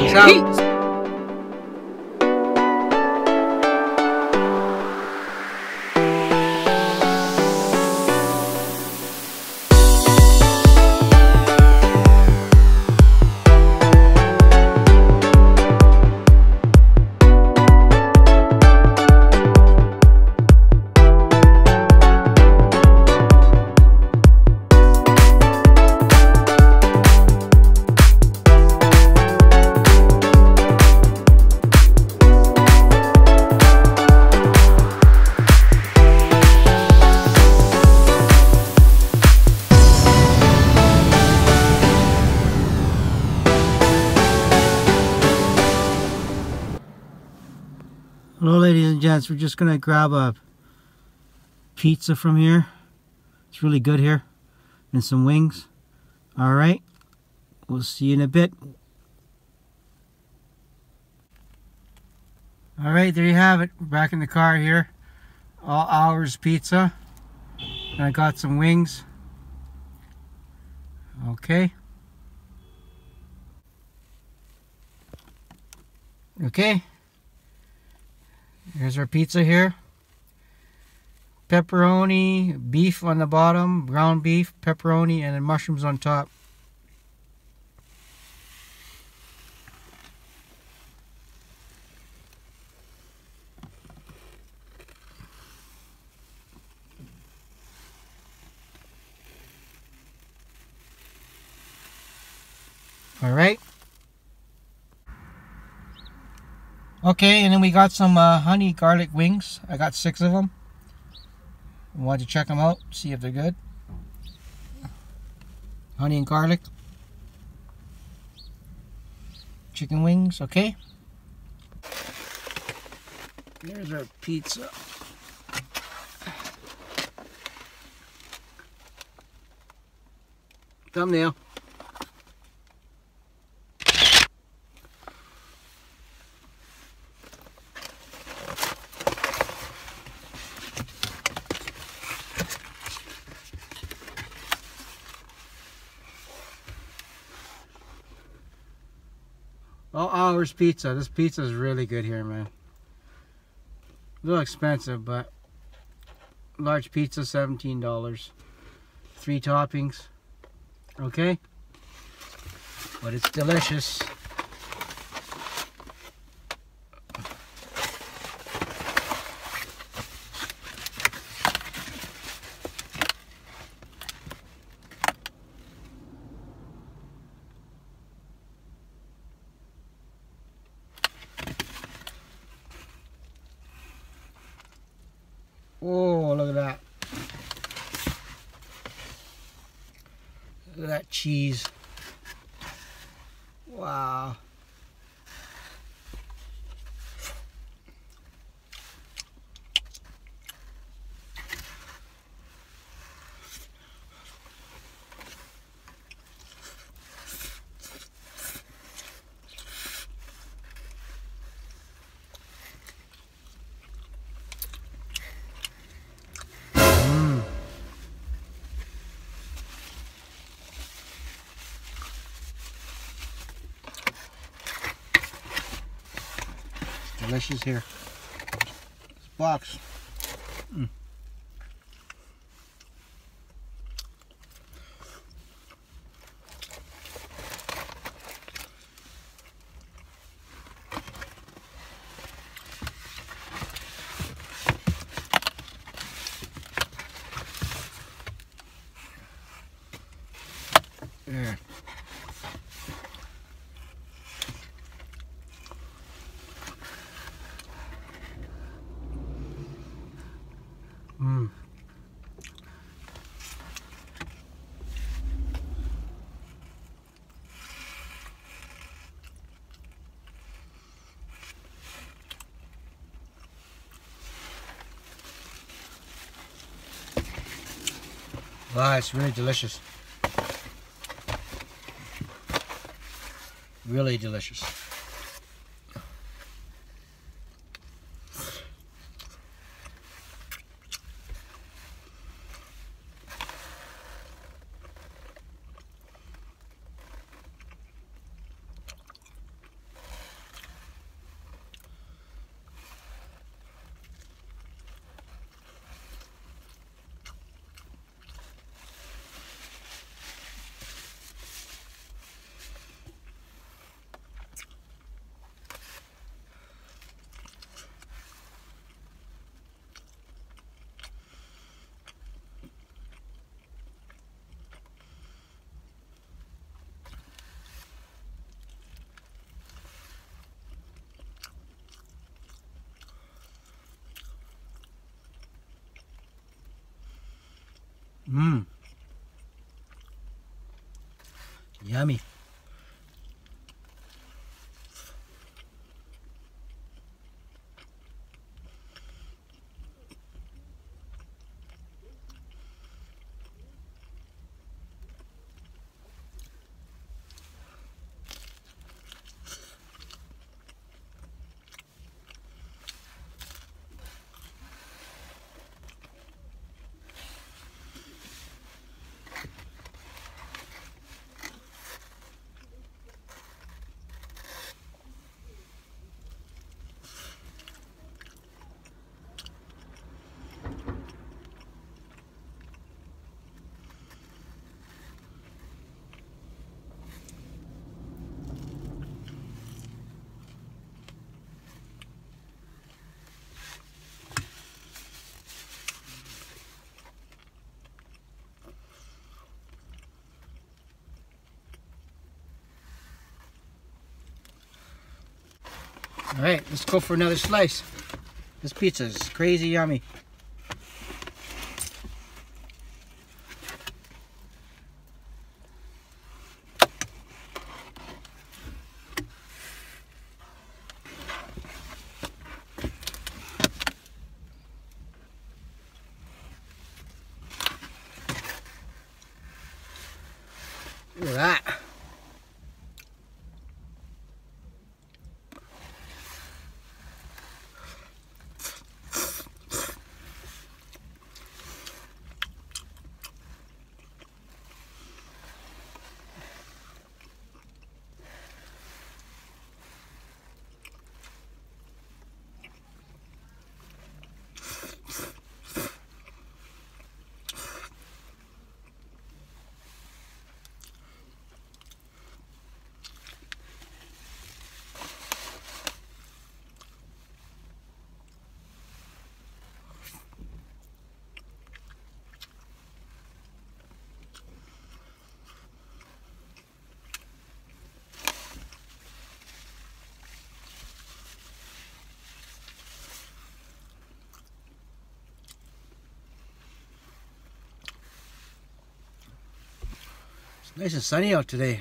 Peace out. Hello ladies and gents, we're just gonna grab a pizza from here. It's really good here. And some wings. Alright, we'll see you in a bit. Alright, there you have it. We're back in the car here. All Hours Pizza. And I got some wings. Okay. Okay. Here's our pizza here. Pepperoni, beef on the bottom, ground beef, pepperoni, and then mushrooms on top. Alright. Okay, and then we got some honey garlic wings. I got 6 of them. I wanted to check them out, see if they're good. Honey and garlic. Chicken wings, okay. There's our pizza. Thumbnail. All Hours Pizza. This pizza is really good here, man. A little expensive, but large pizza, $17. 3 toppings. Okay? But it's delicious. Oh, look at that. Look at that cheese. Wow. Delicious here. This box. There. Wow, it's really delicious. Really delicious. Mmm. Yummy. All right, let's go for another slice. This pizza is crazy yummy. Look at that. It's nice and sunny out today.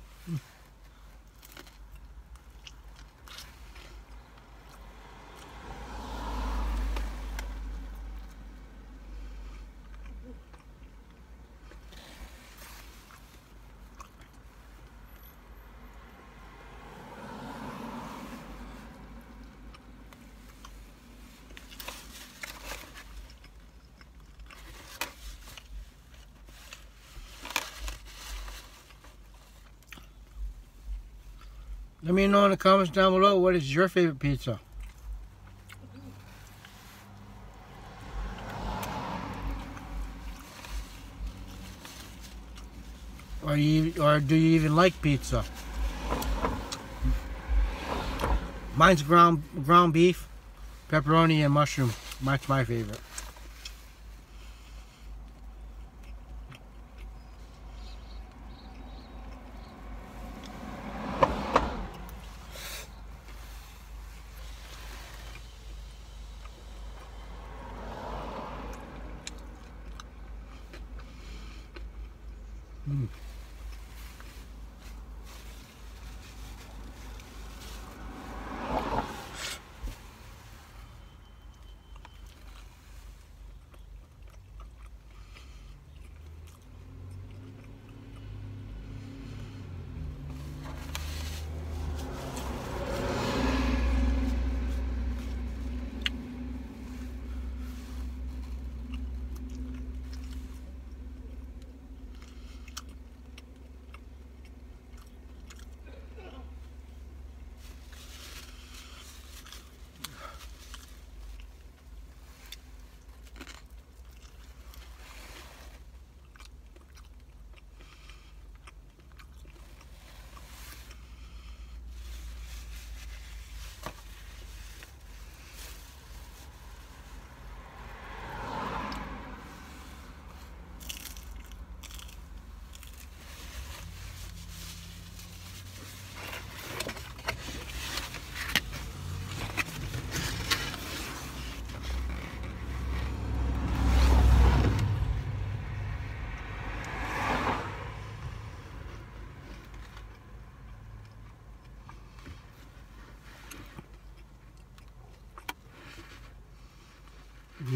Let me know in the comments down below, what is your favorite pizza? Or do you even like pizza? Mine's ground beef, pepperoni, and mushroom. That's my favorite. Mm.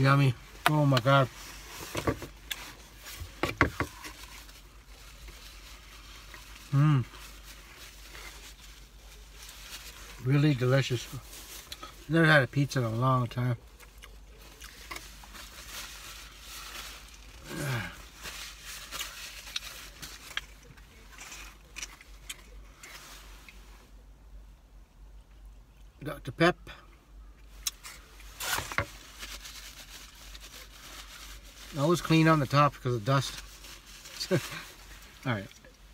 yummy. Oh my god. Mmm. Really delicious. Never had a pizza in a long time. Dr. Pep. Always clean on the top because of dust. Alright.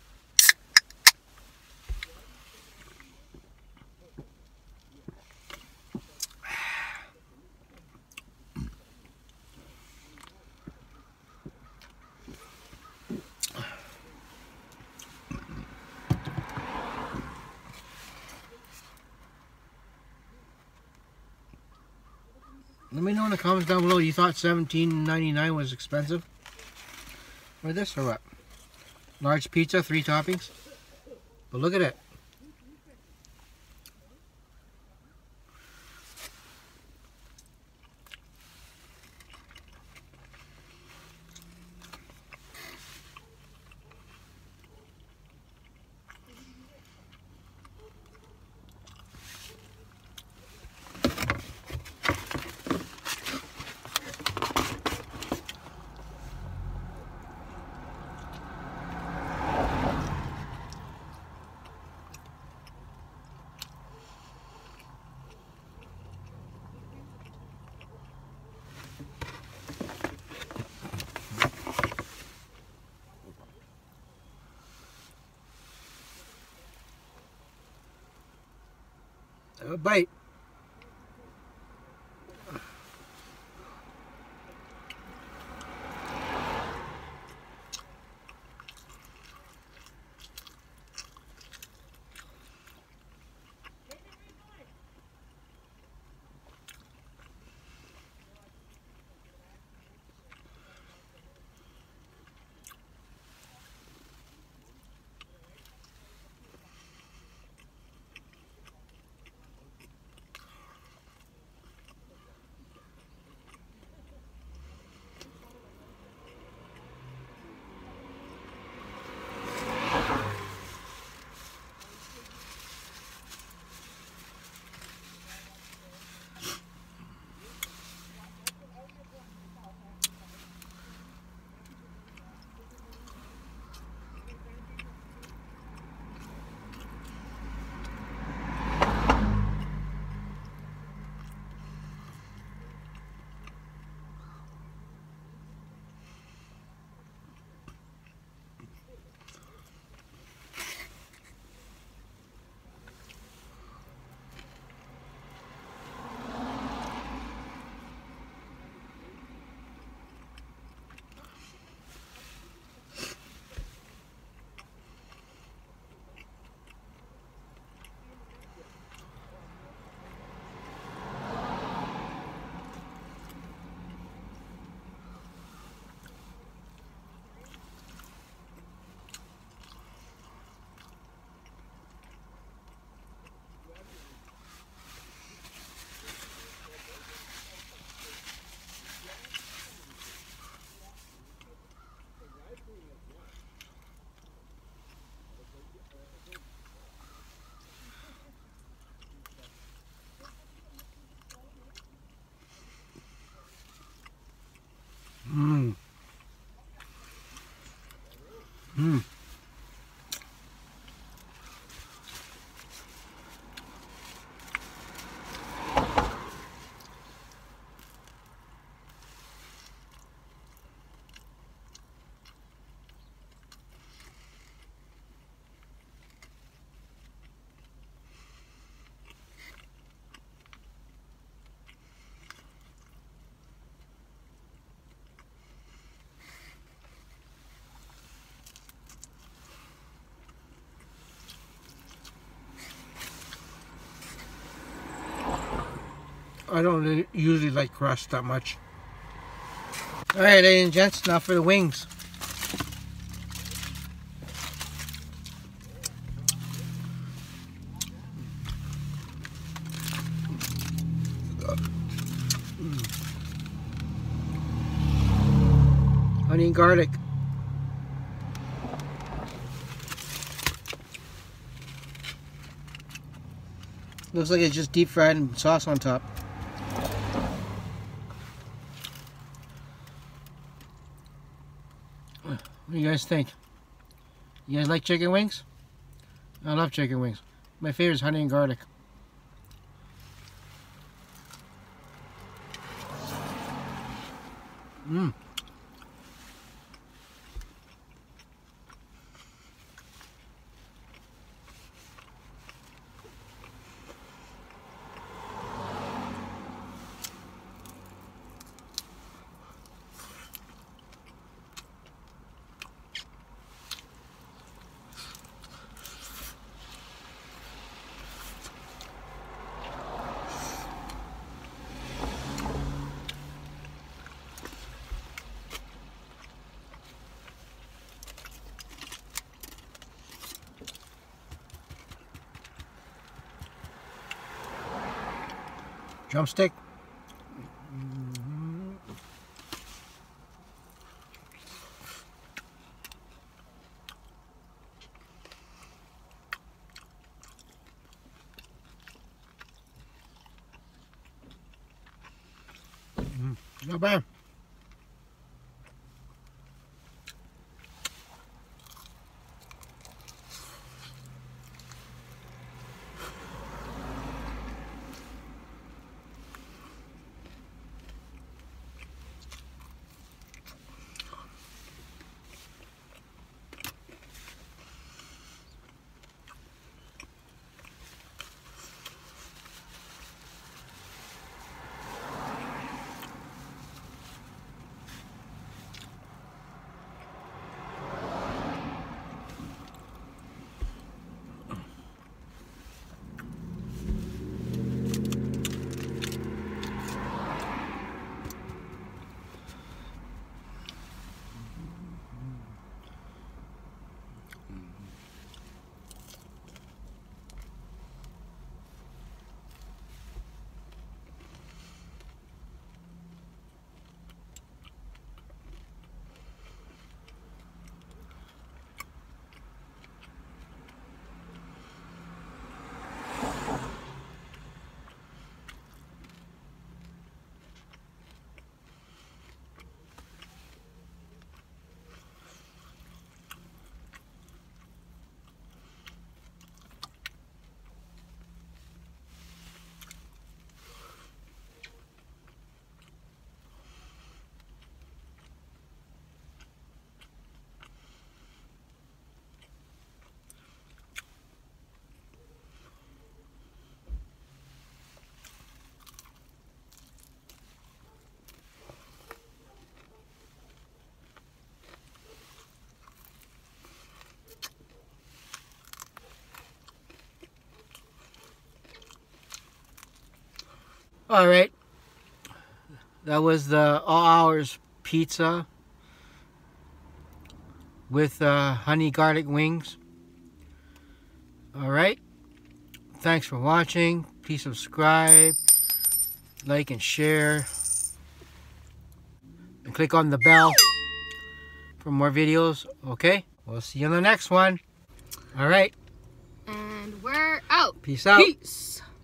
Let me know in the comments down below, you thought $17.99 was expensive? For this or what? Large pizza, 3 toppings. But look at it. Have a bite. Mmm. Mmm. I don't usually like crust that much. Alright, ladies and gents, now for the wings. and garlic. Looks like it's just deep fried and sauce on top. What do you guys think? You guys like chicken wings? I love chicken wings. My favorite is honey and garlic. Mmm. Drumstick. Not bad. All right, that was the All Hours pizza with honey garlic wings. All right, thanks for watching. Please subscribe, like, and share, and click on the bell for more videos. Okay, we'll see you on the next one. All right, and we're out. Peace out. Peace.